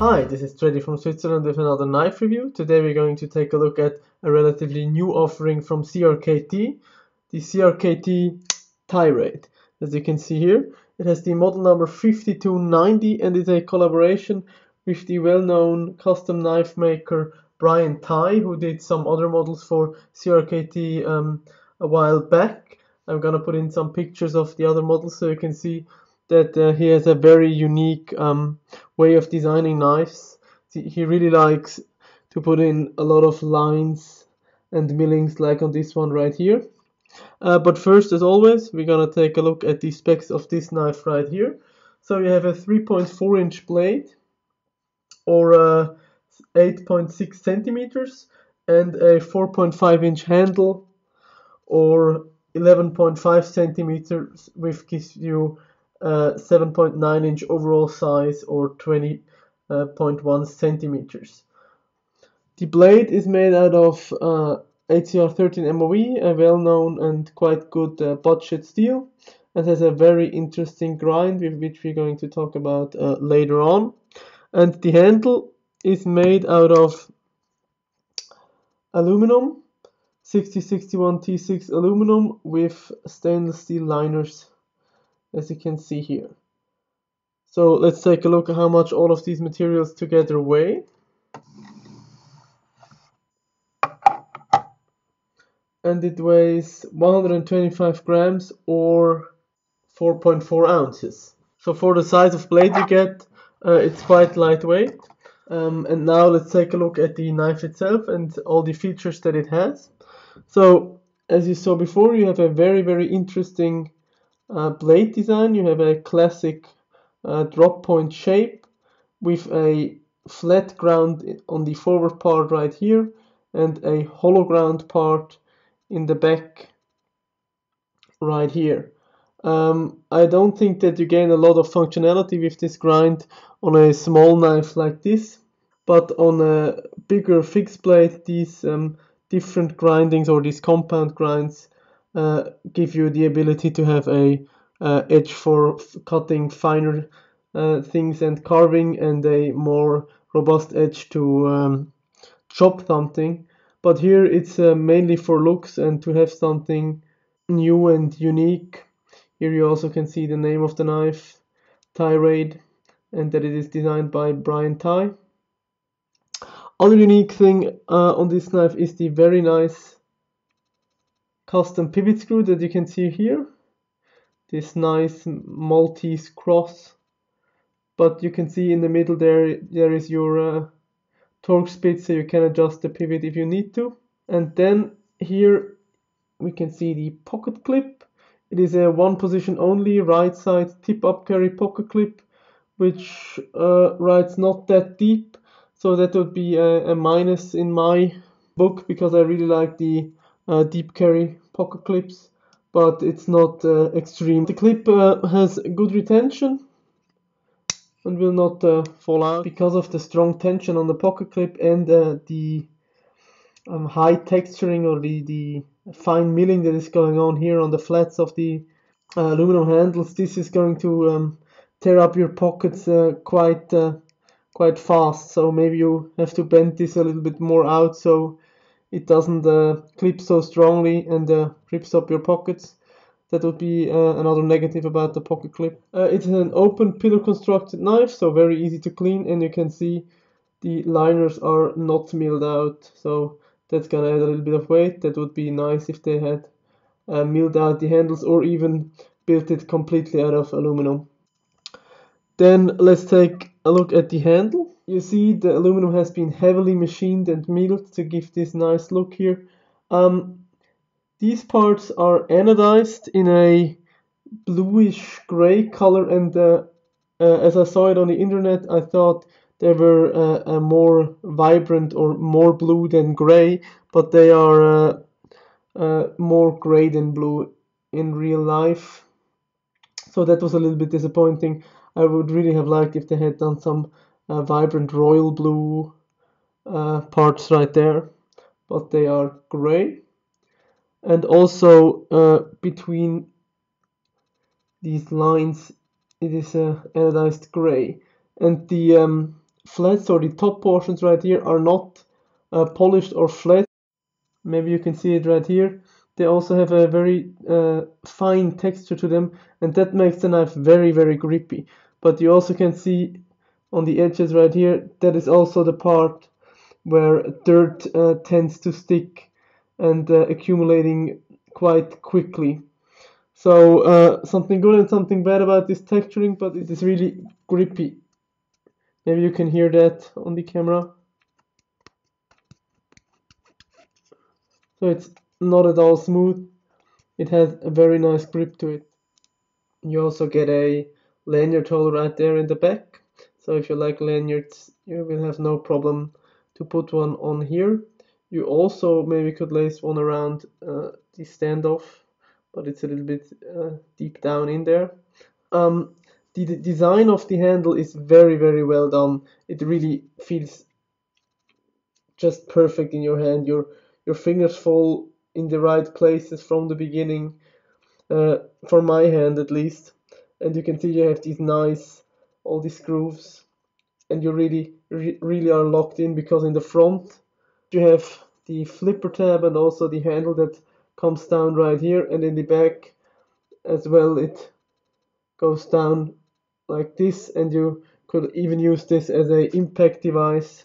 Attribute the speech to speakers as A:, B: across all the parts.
A: Hi, this is Freddy from Switzerland with another knife review. Today we're going to take a look at a relatively new offering from CRKT, the CRKT Tighe Rade. As you can see here, it has the model number 5290 and is a collaboration with the well-known custom knife maker Brian Tighe, who did some other models for CRKT a while back. I'm gonna put in some pictures of the other models so you can see that he has a very unique way of designing knives. He really likes to put in a lot of lines and millings like on this one right here. But first, as always, we're gonna take a look at the specs of this knife right here. So you have a 3.4 inch blade or 8.6 centimeters and a 4.5 inch handle or 11.5 centimeters, which gives you 7.9 inch overall size or 20.1 centimeters. The blade is made out of HCR13 MOE, a well-known and quite good budget steel, and has a very interesting grind, with which we're going to talk about later on. And the handle is made out of aluminum, 6061 T6 aluminum with stainless steel liners, as you can see here. So let's take a look at how much all of these materials together weigh. And it weighs 125 grams or 4.4 ounces. So for the size of blade you get, it's quite lightweight. And now let's take a look at the knife itself and all the features that it has. So as you saw before, you have a very interesting blade design. You have a classic drop point shape with a flat ground on the forward part right here and a hollow ground part in the back right here. I don't think that you gain a lot of functionality with this grind on a small knife like this, but on a bigger fixed blade, these different grindings or these compound grinds give you the ability to have a edge for cutting finer things and carving, and a more robust edge to chop something. But here it's mainly for looks and to have something new and unique. Here you also can see the name of the knife, Tighe Rade, and that it is designed by Brian Tighe. Other unique thing on this knife is the very nice custom pivot screw that you can see here. This nice Maltese cross. But you can see in the middle there is your torque spit, so you can adjust the pivot if you need to. And then here we can see the pocket clip. It is a one position only right side tip up carry pocket clip, which rides not that deep. So that would be a minus in my book, because I really like the deep carry pocket clips, but it's not extreme. The clip has good retention and will not fall out because of the strong tension on the pocket clip and the high texturing or the fine milling that is going on here on the flats of the aluminum handles. This is going to tear up your pockets quite fast, so maybe you have to bend this a little bit more out so it doesn't clip so strongly and rips up your pockets. That would be another negative about the pocket clip. It's an open pillar constructed knife, so very easy to clean, and you can see the liners are not milled out, so that's gonna add a little bit of weight. That would be nice if they had milled out the handles or even built it completely out of aluminum. Then let's take a look at the handle. You see the aluminum has been heavily machined and milled to give this nice look here. These parts are anodized in a bluish gray color, and as I saw it on the internet, I thought they were a more vibrant or more blue than gray, but they are more gray than blue in real life. So that was a little bit disappointing. I would really have liked if they had done some vibrant royal blue parts right there, but they are gray. And also between these lines it is anodized gray, and the flats or the top portions right here are not polished or flat. Maybe you can see it right here. They also have a very fine texture to them, and that makes the knife very, very grippy. But you also can see on the edges right here, that is also the part where dirt tends to stick and accumulating quite quickly. So something good and something bad about this texturing, but it is really grippy. Maybe you can hear that on the camera. So it's not at all smooth. It has a very nice grip to it. You also get a lanyard hole right there in the back. So if you like lanyards, you will have no problem to put one on here. You also maybe could lace one around the standoff, but it's a little bit deep down in there. The design of the handle is very, very well done. It really feels just perfect in your hand. Your fingers fall in the right places from the beginning, for my hand at least. And you can see you have these nice, all these grooves, and you really are locked in, because in the front you have the flipper tab and also the handle that comes down right here, and in the back as well it goes down like this, and you could even use this as a impact device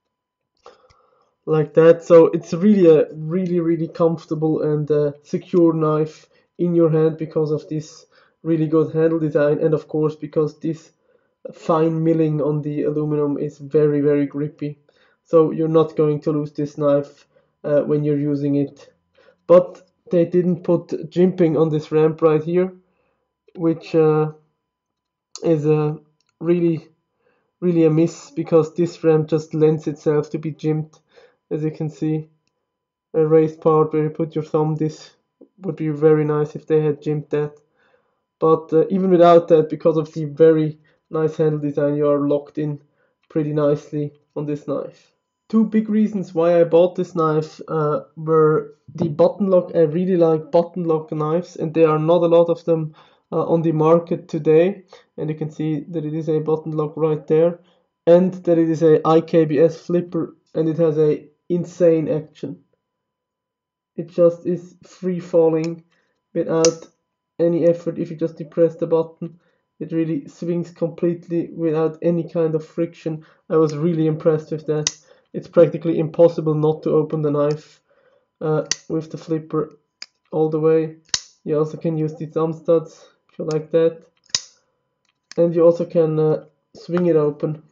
A: like that. So it's really a really comfortable and secure knife in your hand because of this really good handle design, and of course because this fine milling on the aluminum is very grippy. So you're not going to lose this knife when you're using it. But they didn't put jimping on this ramp right here, which is really a miss, because this ramp just lends itself to be jimped. As you can see, a raised part where you put your thumb, this would be very nice if they had jimped that. But even without that, because of the very nice handle design, you are locked in pretty nicely on this knife. Two big reasons why I bought this knife were the button lock. I really like button lock knives, and there are not a lot of them on the market today. And you can see that it is a button lock right there, and that it is a IKBS flipper, and it has a insane action. It just is free falling without any effort. If you just depress the button, it really swings completely without any kind of friction. I was really impressed with that. It's practically impossible not to open the knife with the flipper all the way. You also can use the thumb studs if you like that, and you also can swing it open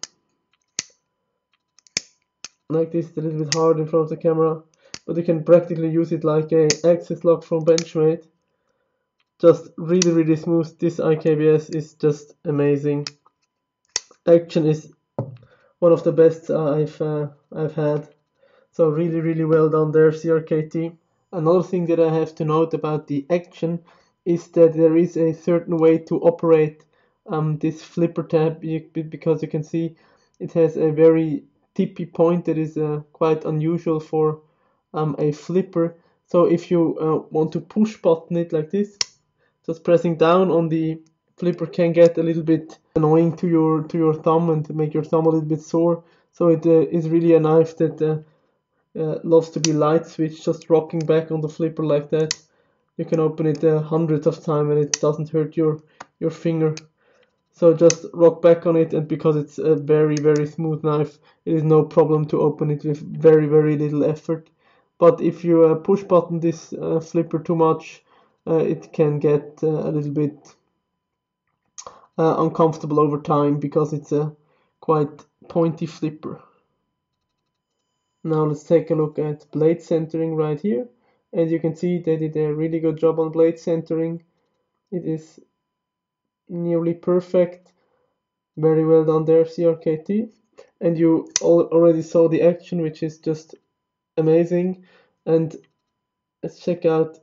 A: like this. It's a little bit hard in front of the camera, but you can practically use it like a access lock from Benchmade. Just really smooth. This IKBS is just amazing. Action is one of the best I've had. So really well done there, CRKT. Another thing that I have to note about the action is that there is a certain way to operate this flipper tab, because you can see it has a very tippy point that is quite unusual for a flipper. So if you want to push button it like this, just pressing down on the flipper can get a little bit annoying to your thumb and make your thumb a little bit sore. So it is really a knife that loves to be light switch, just rocking back on the flipper like that. You can open it hundreds of times and it doesn't hurt your finger. So just rock back on it, and because it's a very smooth knife, it is no problem to open it with very little effort. But if you push button this flipper too much, it can get a little bit uncomfortable over time, because it's a quite pointy flipper. Now let's take a look at blade centering right here, and you can see they did a really good job on blade centering. It is nearly perfect. Very well done there, CRKT. And you already saw the action, which is just amazing. And let's check out.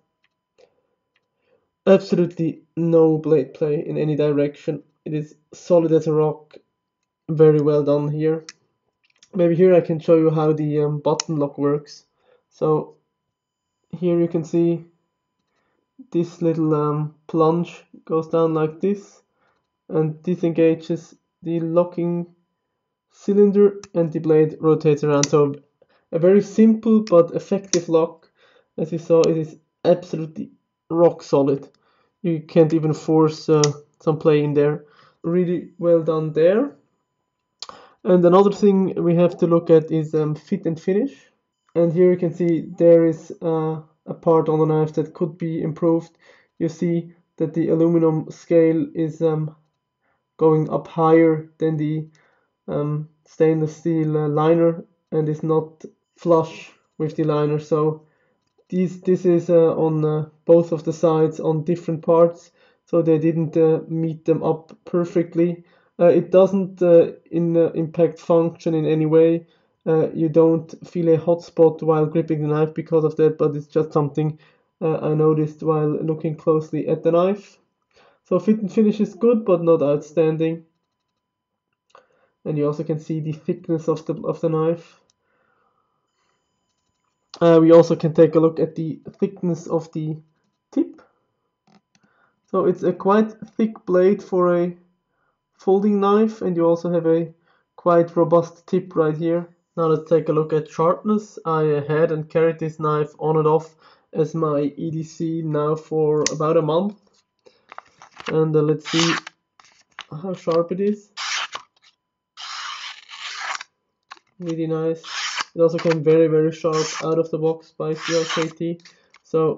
A: Absolutely no blade play in any direction. It is solid as a rock. Very well done here. Maybe here I can show you how the button lock works. So here you can see this little plunge goes down like this and disengages the locking cylinder and the blade rotates around. So a very simple but effective lock. As you saw, it is absolutely rock solid. You can't even force some play in there. Really well done there. And another thing we have to look at is fit and finish. And here you can see there is a part on the knife that could be improved. You see that the aluminum scale is going up higher than the stainless steel liner and is not flush with the liner. So this is on both of the sides on different parts, so they didn't meet them up perfectly. It doesn't impact function in any way. You don't feel a hot spot while gripping the knife because of that, but it's just something I noticed while looking closely at the knife. So fit and finish is good, but not outstanding. And you also can see the thickness of the knife. We also can take a look at the thickness of the tip. So it's a quite thick blade for a folding knife, and you also have a quite robust tip right here. Now let's take a look at sharpness. I had and carried this knife on and off as my EDC now for about a month. And let's see how sharp it is. Really nice. It also came very, very sharp out of the box by CRKT. So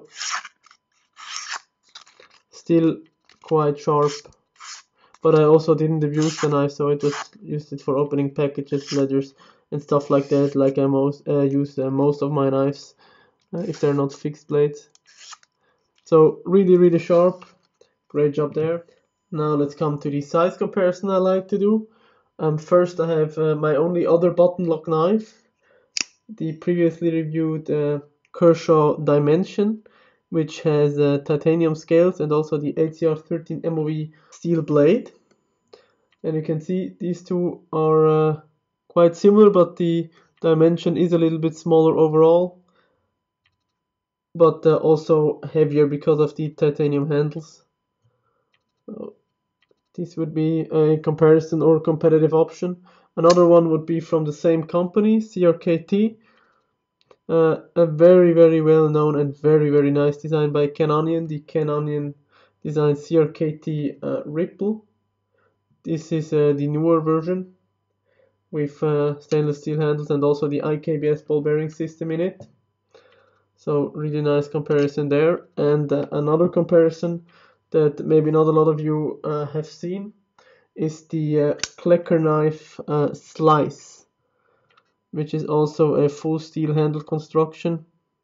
A: still quite sharp. But I also didn't abuse the knife, so I just used it for opening packages, letters, and stuff like that, like I use most of my knives, if they're not fixed blades. So really, really sharp. Great job there. Now let's come to the size comparison I like to do. First I have my only other button lock knife, the previously reviewed Kershaw Dimension, which has titanium scales and also the ACR13 MOV steel blade. And you can see these two are quite similar, but the Dimension is a little bit smaller overall, but also heavier because of the titanium handles. So this would be a comparison or competitive option. Another one would be from the same company, CRKT. A very, very well known and very, very nice design by Canonian. The Canonian design CRKT Ripple. This is the newer version with stainless steel handles and also the IKBS ball bearing system in it. So really nice comparison there. And another comparison that maybe not a lot of you have seen is the Klecker knife Slice, which is also a full steel handle construction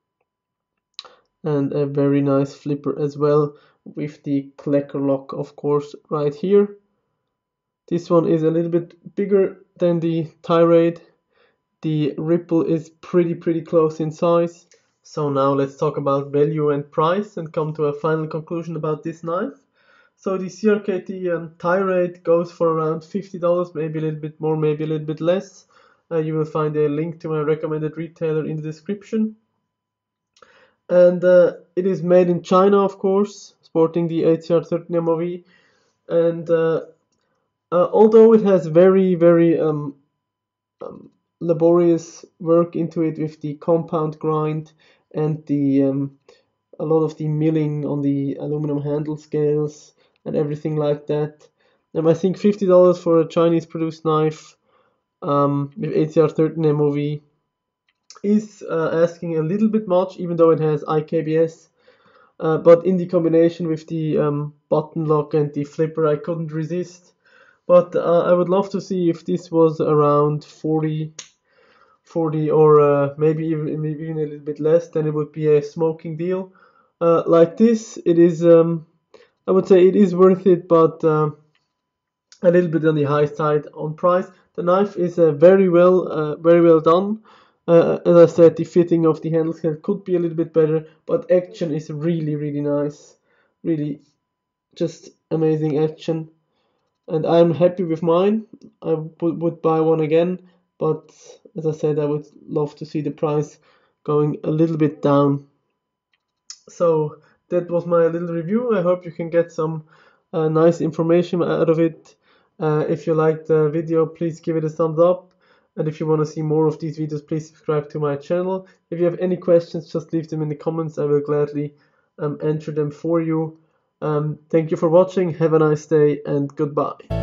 A: and a very nice flipper as well, with the Klecker lock, of course, right here. This one is a little bit bigger than the Tighe Rade. The Ripple is pretty close in size. So now let's talk about value and price and come to a final conclusion about this knife. So the CRKT Tighe Rade goes for around $50, maybe a little bit more, maybe a little bit less. You will find a link to my recommended retailer in the description. And it is made in China, of course, sporting the ACR13 MOV. And although it has very laborious work into it with the compound grind and the a lot of the milling on the aluminum handle scales and everything like that. I think $50 for a Chinese produced knife with ACR13 MOV is asking a little bit much, even though it has IKBS. But in the combination with the button lock and the flipper, I couldn't resist. But I would love to see if this was around 40 or maybe even a little bit less, then it would be a smoking deal. Like this, it is, I would say it is worth it, but a little bit on the high side on price. The knife is very well done. As I said, the fitting of the handle scale could be a little bit better, but action is really nice. Really just amazing action. And I'm happy with mine. I would buy one again, but as I said, I would love to see the price going a little bit down. So that was my little review. I hope you can get some nice information out of it. If you liked the video, please give it a thumbs up. And if you want to see more of these videos, please subscribe to my channel. If you have any questions, just leave them in the comments. I will gladly answer them for you. Thank you for watching. Have a nice day and goodbye.